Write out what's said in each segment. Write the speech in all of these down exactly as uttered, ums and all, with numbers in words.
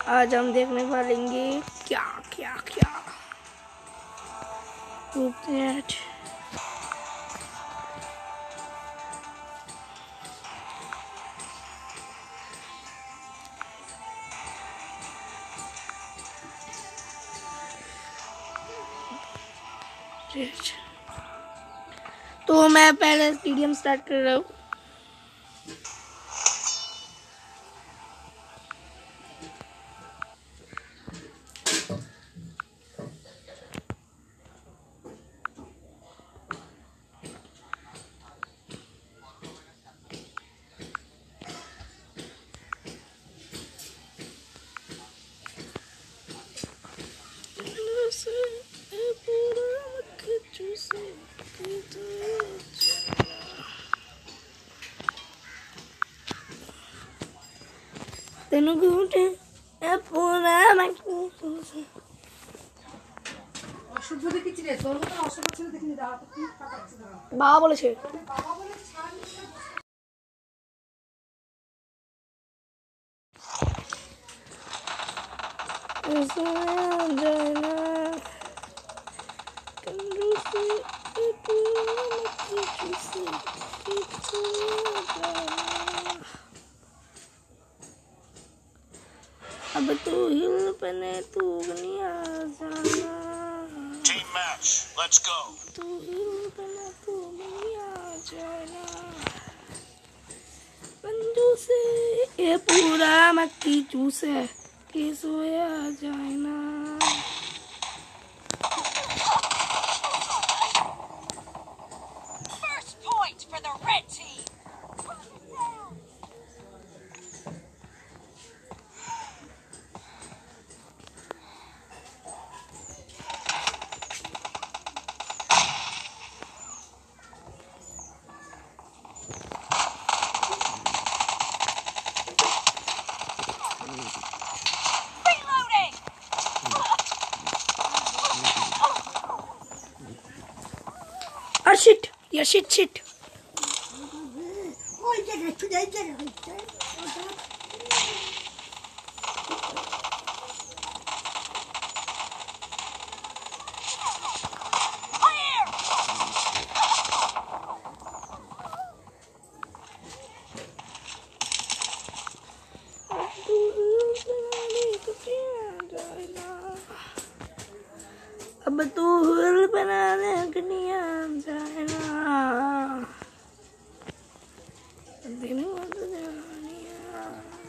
आज हम देखने वालेंगे क्या क्या क्या तो मैं पहले स्टेडियम स्टार्ट कर रहा हूँ। तेनू घूटे ए पूरा मैं অসহ্য দেখেছি রে তোর মতো অসহ্য ছিল দেখিনি দাও তো কি কাটাচ্ছে দাও বাবা বলেছে বাবা বলে ছাড় अब तू हिल बने तू बनिया जाना Team match, let's go. तू हिल बने तू बनिया जाना बंदू से ये पूरा मक्की चूसे के सोया जाना। First point for the red team. Reloading. Oh shit! Yeah, shit, shit. ওই জায়গায় তুই এই জায়গায় Clear. अब तू हिल बनाने कनिया जाना दिन जानिया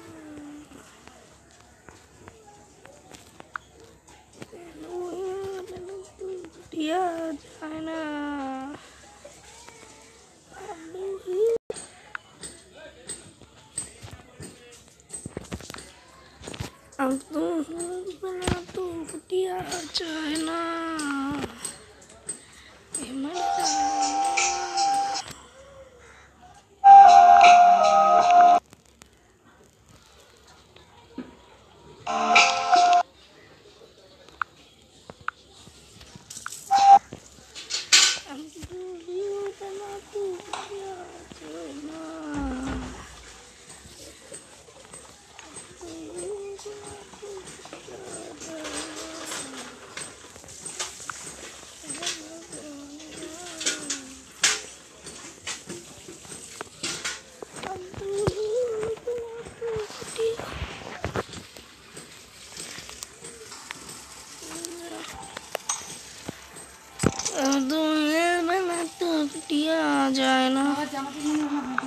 दिया जाना अब तू बना तू दिया जाना अब तू हिल बना तू दिया जाना।